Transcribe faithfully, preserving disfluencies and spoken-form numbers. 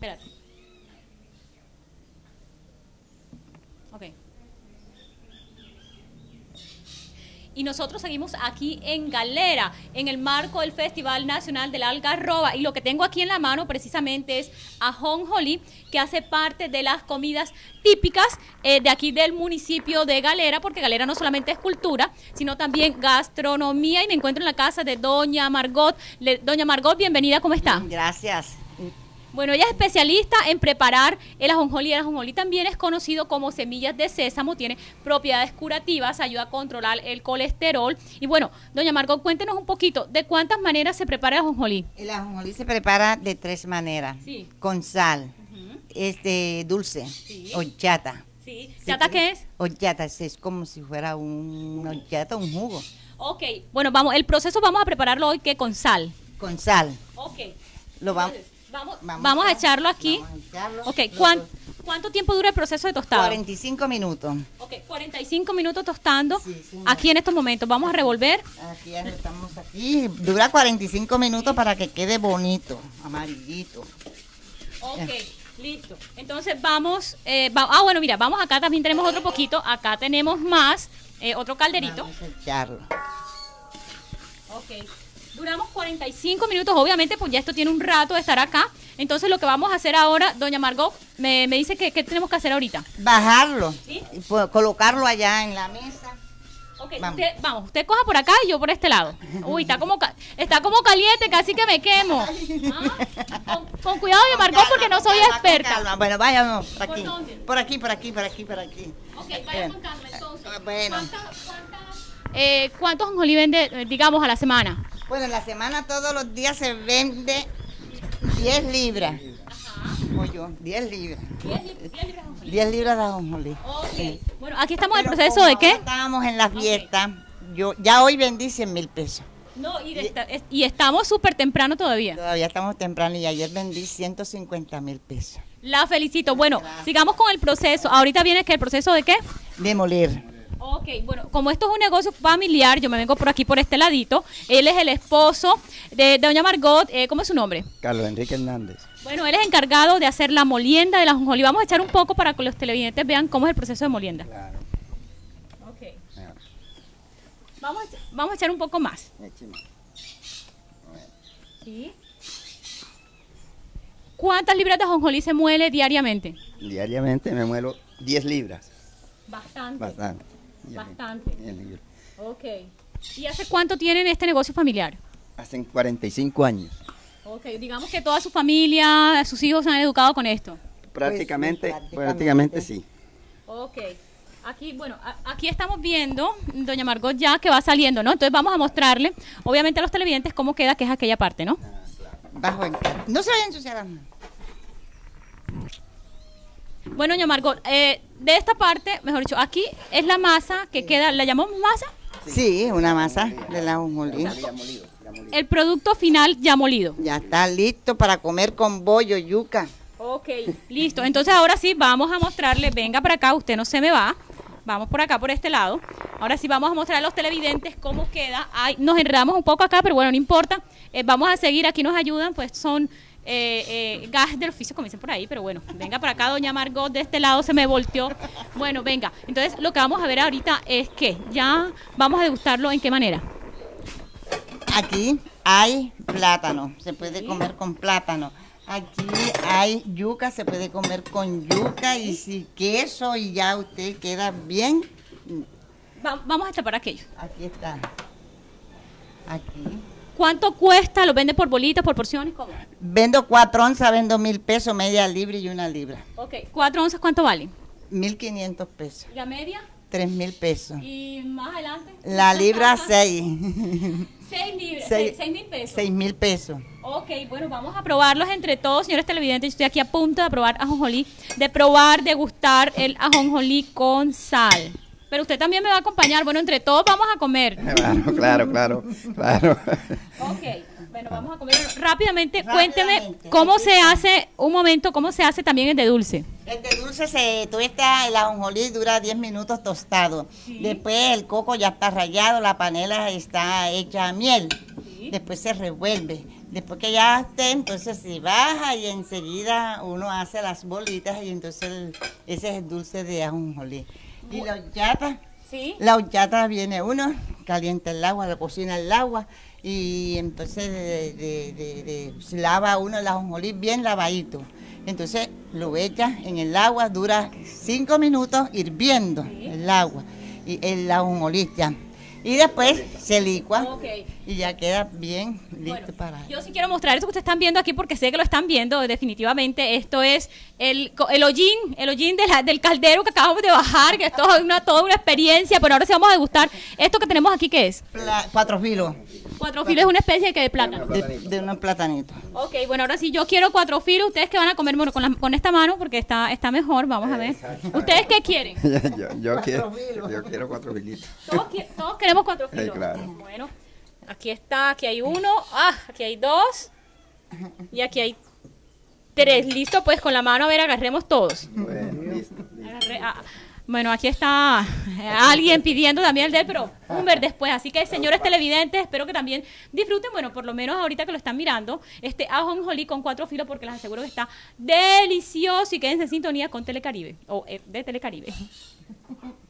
Espérate. Ok. Y nosotros seguimos aquí en Galera, en el marco del Festival Nacional de la Algarroba. Y lo que tengo aquí en la mano precisamente es ajonjolí, que hace parte de las comidas típicas eh, de aquí del municipio de Galera, porque Galera no solamente es cultura, sino también gastronomía. Y me encuentro en la casa de doña Margot. Le, doña Margot, bienvenida, ¿cómo está? Gracias. Bueno, ella es especialista en preparar el ajonjolí. El ajonjolí también es conocido como semillas de sésamo, tiene propiedades curativas, ayuda a controlar el colesterol. Y bueno, doña Margot, cuéntenos un poquito, ¿de cuántas maneras se prepara el ajonjolí? El ajonjolí se prepara de tres maneras. Sí. Con sal, Uh-huh. este dulce, Sí. horchata. Sí. ¿Chata qué es? Horchata, es como si fuera un horchata, un jugo. Ok, bueno, vamos, el proceso vamos a prepararlo hoy que con sal. Con sal. Ok. Lo vamos, Entonces, vamos, vamos vamos a a- echarlo aquí. vamos a echarlo. Ok, Lo- ¿cuán- ¿cuánto tiempo dura el proceso de tostado? cuarenta y cinco minutos. Ok, cuarenta y cinco minutos tostando. Sí, señor. Aquí en estos momentos vamos a revolver. Aquí ya estamos aquí. Dura cuarenta y cinco minutos para que quede bonito, amarillito. Ok, listo. Entonces vamos, eh, va- ah bueno, mira, vamos acá, también tenemos otro poquito, acá tenemos más, eh, otro calderito. Vamos a echarlo. Ok, duramos cuarenta y cinco minutos, obviamente pues ya esto tiene un rato de estar acá. Entonces lo que vamos a hacer ahora, doña Margot, me, me dice que qué tenemos que hacer ahorita. Bajarlo, ¿Sí? y po- colocarlo allá en la mesa. Ok, Vamos. usted, vamos, usted coja por acá y yo por este lado. Uy, está como ca- está como caliente, casi que me quemo. Ah, Con, con cuidado, doña Con Margot, calma, porque no con soy calma, con experta. calma. Bueno, vayamos por ¿Por aquí. dónde? Por aquí, por aquí, por aquí, por aquí. Ok, vaya con calma entonces. Eh, bueno. ¿Cuántas- cuántas, eh, ¿Cuántos ajonjolí vende, eh, digamos, a la semana? Bueno, en la semana todos los días se vende diez libras. Ajá. Oye, diez libras. diez libras de ajonjolí. diez libras de ajonjolí. Ok. Sí. Bueno, aquí estamos en el Pero proceso como de qué. ahora estábamos en la fiesta. Yo ya hoy vendí cien mil pesos. No, y, de esta- es- y estamos súper temprano todavía. Todavía estamos temprano y ayer vendí ciento cincuenta mil pesos. La felicito. Bueno, sigamos con el proceso. Ahorita viene que el proceso de qué. De moler. Ok, bueno, como esto es un negocio familiar, yo me vengo por aquí, por este ladito. Él es el esposo de, de doña Margot. eh, ¿Cómo es su nombre? Carlos Enrique Hernández. Bueno, él es encargado de hacer la molienda de la ajonjolí. Vamos a echar un poco para que los televidentes vean cómo es el proceso de molienda. Claro. Ok. claro. Vamos a, ech- vamos a echar un poco más. Écheme. ¿Sí? ¿Cuántas libras de ajonjolí se muele diariamente? Diariamente me muelo diez libras. Bastante. Bastante. Bastante. diez libras. Ok. ¿Y hace cuánto tienen este negocio familiar? Hacen cuarenta y cinco años. Ok, digamos que toda su familia, sus hijos se han educado con esto. Prácticamente, Pues sí, prácticamente prácticamente. sí. Ok. Aquí, bueno, a- aquí estamos viendo, doña Margot, ya que va saliendo, ¿no? Entonces vamos a mostrarle, obviamente a los televidentes, cómo queda, que es aquella parte, ¿no? Bajo en No se vayan a ensuciar las manos. Bueno, doña Margot, eh, de esta parte, mejor dicho, aquí es la masa que queda, ¿la llamamos masa? Sí, una masa de la ajonjolí. Ya molido, ya molido. El producto final ya molido. Ya está listo para comer con bollo, yuca. Ok, listo. Entonces ahora sí vamos a mostrarle, venga para acá, usted no se me va. Vamos por acá, por este lado. Ahora sí vamos a mostrar a los televidentes cómo queda. Ay, nos enredamos un poco acá, pero bueno, no importa. Eh, vamos a seguir, aquí nos ayudan, pues son eh, eh, gajes del oficio, como dicen por ahí, pero bueno, venga para acá, doña Margot, de este lado se me volteó. Bueno, venga. Entonces lo que vamos a ver ahorita es que ya vamos a degustarlo en qué manera. Aquí hay plátano, se puede comer con plátano. Aquí hay yuca, se puede comer con yuca y si queso y ya usted queda bien. Va- vamos a tapar aquello. Aquí está. Aquí. ¿Cuánto cuesta? ¿Lo vende por bolitas, por porciones? ¿Cómo? Vendo cuatro onzas, vendo mil pesos, media libra y una libra. Ok, cuatro onzas, ¿cuánto vale? Mil quinientos pesos, ¿Y la media? tres mil pesos. ¿Y más adelante? La libra seis, Seis libras, Seis- seis, seis mil pesos. seis mil pesos. Ok, bueno, vamos a probarlos entre todos, señores televidentes. Yo estoy aquí a punto de probar ajonjolí, de probar, de gustar el ajonjolí con sal. Pero usted también me va a acompañar. Bueno, entre todos vamos a comer. Claro, claro, claro, claro. Ok, bueno, vamos a comer rápidamente. Cuénteme Rápidamente, cómo aquí se está. hace, un momento, cómo se hace también el de dulce. El de dulce se tuesta, el ajonjolí dura diez minutos tostado. Después el coco ya está rallado, la panela está hecha a miel. Sí. Después se revuelve. Después que ya esté, entonces se baja y enseguida uno hace las bolitas y entonces el- ese es el dulce de ajonjolí. Y la horchata, Sí. la horchata viene uno, calienta el agua, lo cocina el agua y entonces de, de- de- de- se lava uno el ajonjolí bien lavadito. Entonces lo echa en el agua, dura cinco minutos hirviendo el agua y el ajonjolí ya. Y después se licua Ok. y ya queda bien listo Bueno, para... yo sí quiero mostrar esto que ustedes están viendo aquí porque sé que lo están viendo definitivamente. Esto es el, co- el hollín, el hollín de la- del caldero que acabamos de bajar, que esto es una, toda una experiencia, pero ahora sí vamos a degustar. Esto que tenemos aquí, ¿qué es? Pla- cuatro filos Cuatro filos es una especie de, que de plátano. de, de unos platanitos. Ok, bueno, ahora sí, yo quiero cuatro filos. Ustedes que van a comer bueno, con, la- con esta mano porque está, está mejor, vamos a ver. ¿Ustedes qué quieren? yo, yo quiero, yo quiero cuatro filitos. Todos, qui- todos queremos cuatro Sí, filos. claro. Bueno, aquí está, aquí hay uno, ah, aquí hay dos y aquí hay tres. Listo, pues con la mano, a ver, agarremos todos. Bueno, listo. Agarré- ah, bueno, aquí está eh, alguien pidiendo también el de él, pero un ver después. Así que, señores televidentes, espero que también disfruten, bueno, por lo menos ahorita que lo están mirando, este ajonjolí con cuatro filos, porque les aseguro que está delicioso y quédense en sintonía con Telecaribe, o eh, de Telecaribe.